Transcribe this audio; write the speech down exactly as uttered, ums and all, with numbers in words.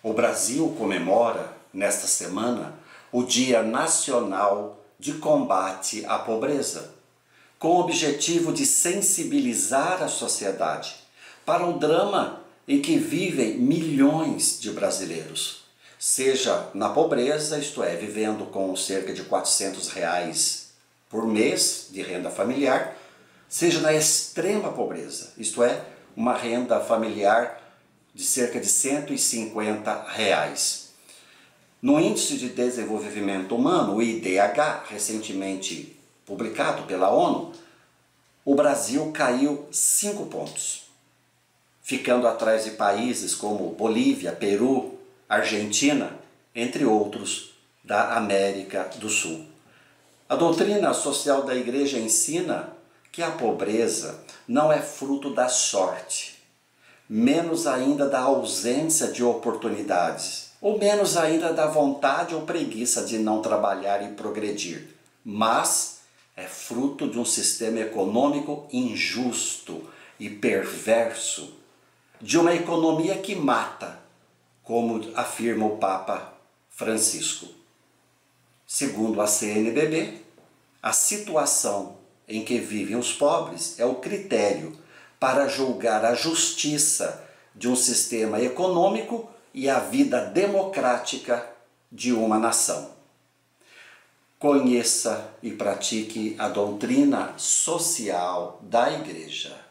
O Brasil comemora, nesta semana, o Dia Nacional de Combate à Pobreza, com o objetivo de sensibilizar a sociedade para o drama em que vivem milhões de brasileiros, seja na pobreza, isto é, vivendo com cerca de quatrocentos reais por mês de renda familiar, seja na extrema pobreza, isto é, uma renda familiar de cerca de cento e cinquenta reais. No Índice de Desenvolvimento Humano, o I D H, recentemente publicado pela ONU, o Brasil caiu cinco pontos, ficando atrás de países como Bolívia, Peru, Argentina, entre outros da América do Sul. A doutrina social da Igreja ensina que a pobreza não é fruto da sorte, menos ainda da ausência de oportunidades, ou menos ainda da vontade ou preguiça de não trabalhar e progredir, mas é fruto de um sistema econômico injusto e perverso, de uma economia que mata, como afirma o Papa Francisco. Segundo a C N B B, a situação em que vivem os pobres é o critério para julgar a justiça de um sistema econômico e a vida democrática de uma nação. Conheça e pratique a doutrina social da Igreja.